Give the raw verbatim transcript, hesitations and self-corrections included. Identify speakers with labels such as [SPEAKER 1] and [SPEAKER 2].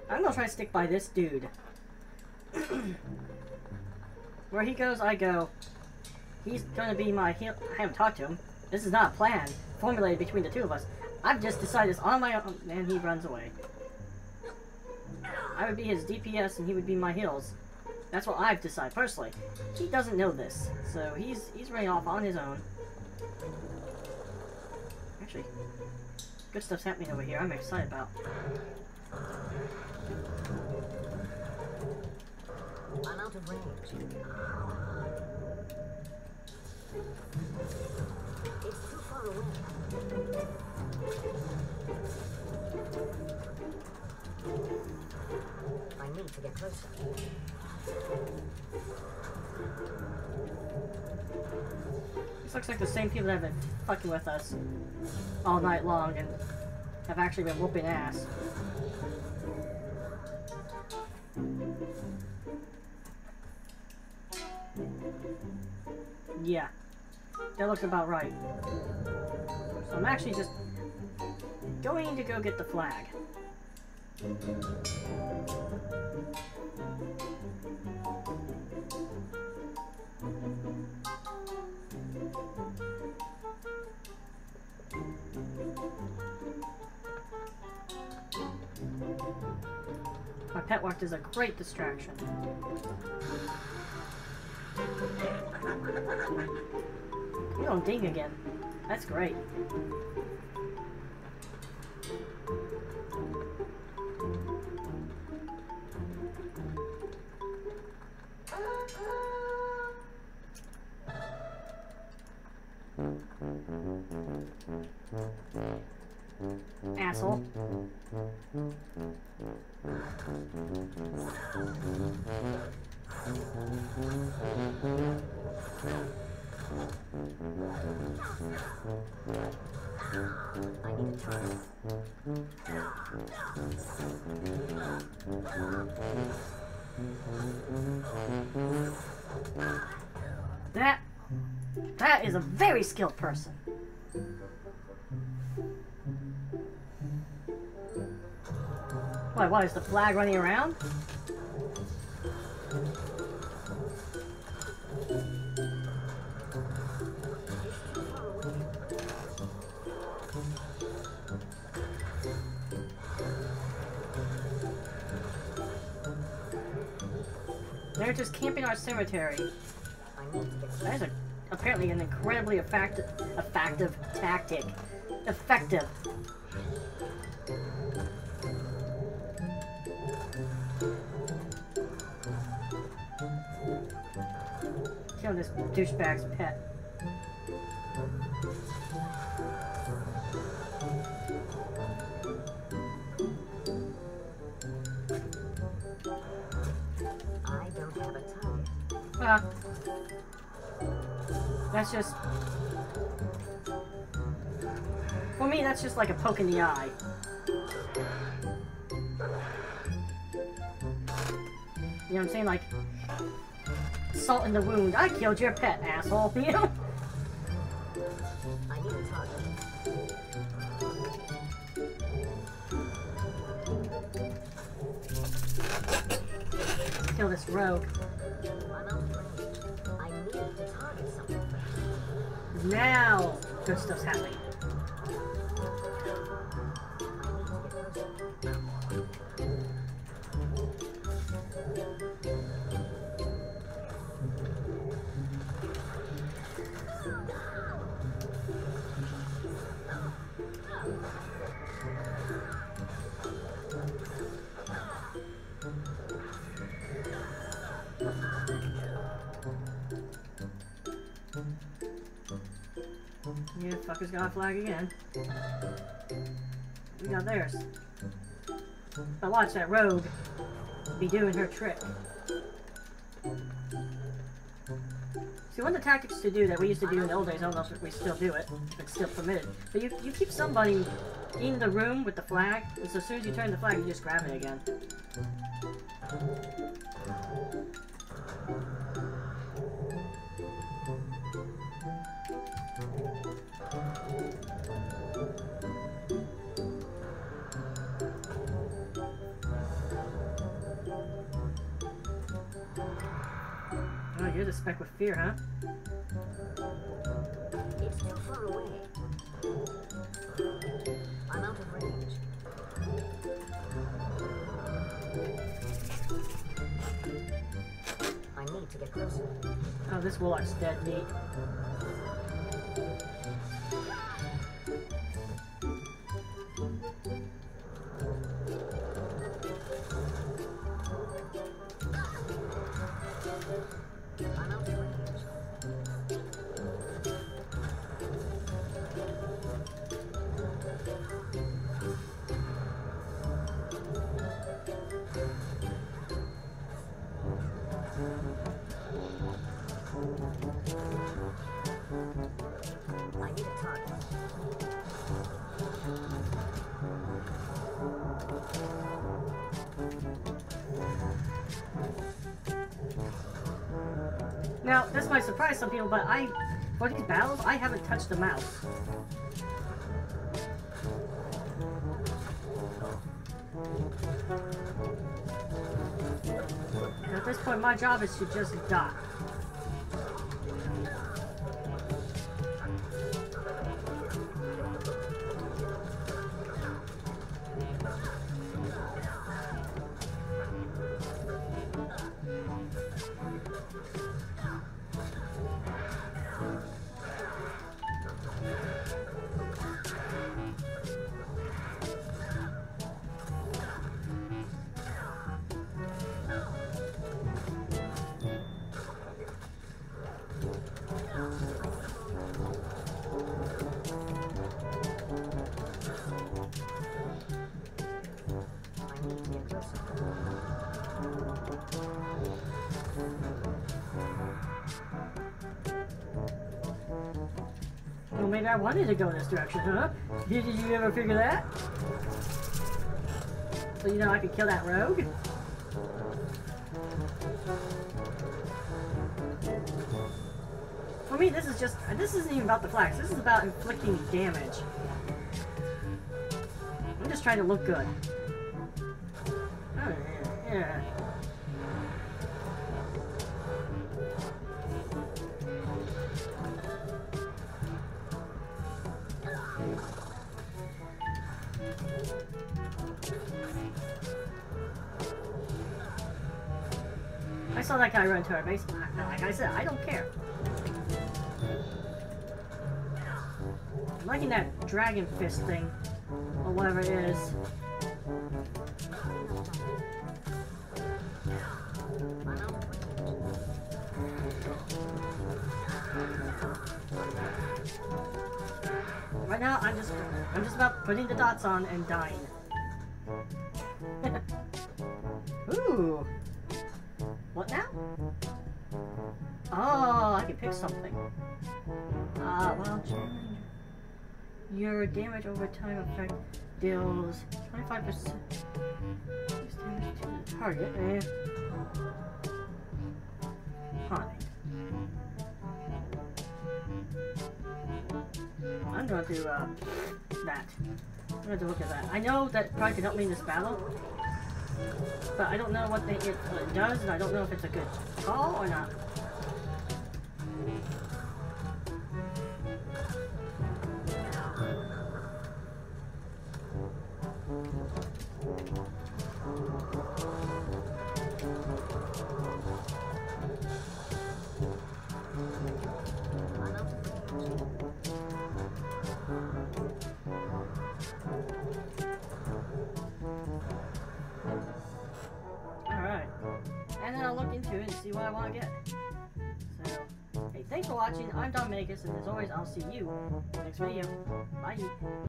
[SPEAKER 1] I'm gonna try to stick by this dude. Where he goes, I go. He's gonna be my heel. I haven't talked to him. This is not a plan formulated between the two of us. I've just decided this on my own, and he runs away. I would be his D P S, and he would be my heals. That's what I've decided personally. He doesn't know this, so he's he's running off on his own. Actually, good stuff's happening over here. I'm excited about.
[SPEAKER 2] I'm out of range. It's too far away. I need to get closer.
[SPEAKER 1] This looks like the same people that have been fucking with us all night long and have actually been whooping ass. Yeah, that looks about right. So I'm actually just going to go get the flag. My pet walk is a great distraction. You don't ding again. That's great. Asshole. That that is a very skilled person. Why, what, is the flag running around? They're just camping our cemetery. That is a, apparently an incredibly effective, effective tactic. Effective. Kill this douchebag's pet.
[SPEAKER 2] I don't have a target.
[SPEAKER 1] Well, that's just... For me, that's just like a poke in the eye. You know what I'm saying? Like, salt in the wound. I killed your pet, asshole. You know?
[SPEAKER 2] I need a target.
[SPEAKER 1] Kill this rogue.
[SPEAKER 2] I'm out of range. I need to target something.
[SPEAKER 1] Now, good stuff's happening. Yeah, fuckers got a flag again. We got theirs. But watch that rogue be doing her trick. See, one of the tactics to do that we used to do in the old days, I don't know if we still do it, if it's still permitted, but you, you keep somebody in the room with the flag, and so as soon as you turn the flag, you just grab it again. Oh, you're the speck with fear, huh?
[SPEAKER 2] It's too far away. I'm out of range. I need to get closer.
[SPEAKER 1] Oh, this warlock's dead neat.
[SPEAKER 2] I'm out of range. I need a target.
[SPEAKER 1] Now, this might surprise some people, but I, for these battles, I haven't touched the mouse. And at this point, my job is to just die.
[SPEAKER 2] I need to get closer.
[SPEAKER 1] Well, maybe I wanted to go in this direction, huh? Did, did you ever figure that? So you know I could kill that rogue? For me, this is just, this isn't even about the flags. This is about inflicting damage. I'm just trying to look good. Oh, yeah, yeah. I saw that guy run to our base. Like I said, I don't care. I'm liking that dragon fist thing, or whatever it is.
[SPEAKER 2] I'm out of range.
[SPEAKER 1] Right now, I'm just, I'm just about putting the dots on and dying. Ooh. What now? Oh, I can pick something. Ah, uh, well, your damage over time effect deals twenty-five percent damage to the target. Eh. Fine. I'm going to, uh, that. I'm going to look at that. I know that probably can help me in this battle, but I don't know what, they, it, what it does, and I don't know if it's a good call or not. Alright. And then I'll look into it and see what I want to get. So, hey, thanks for watching. I'm Dominicus, and as always, I'll see you next video. Bye.